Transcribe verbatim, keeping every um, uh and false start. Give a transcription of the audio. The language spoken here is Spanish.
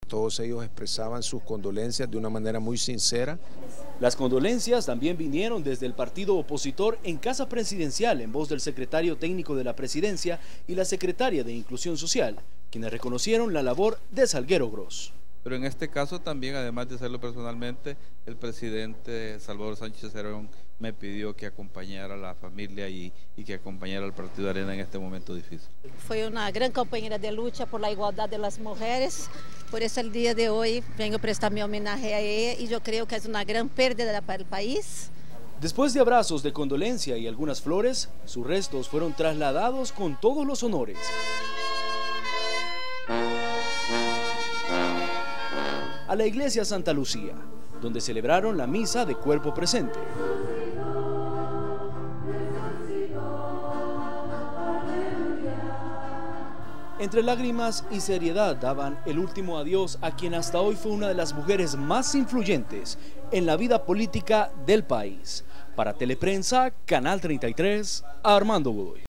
Todos ellos expresaban sus condolencias de una manera muy sincera. Las condolencias también vinieron desde el partido opositor en Casa Presidencial en voz del secretario técnico de la Presidencia y la secretaria de Inclusión Social, quienes reconocieron la labor de Salguero Gross. Pero en este caso también, además de hacerlo personalmente, el presidente Salvador Sánchez Cerón me pidió que acompañara a la familia y, y que acompañara al Partido Arena en este momento difícil. Fue una gran compañera de lucha por la igualdad de las mujeres, por eso el día de hoy vengo a prestar mi homenaje a ella y yo creo que es una gran pérdida para el país. Después de abrazos de condolencia y algunas flores, sus restos fueron trasladados con todos los honores. A la iglesia Santa Lucía, donde celebraron la misa de cuerpo presente. Entre lágrimas y seriedad daban el último adiós a quien hasta hoy fue una de las mujeres más influyentes en la vida política del país. Para Teleprensa, Canal treinta y tres, Armando Godoy.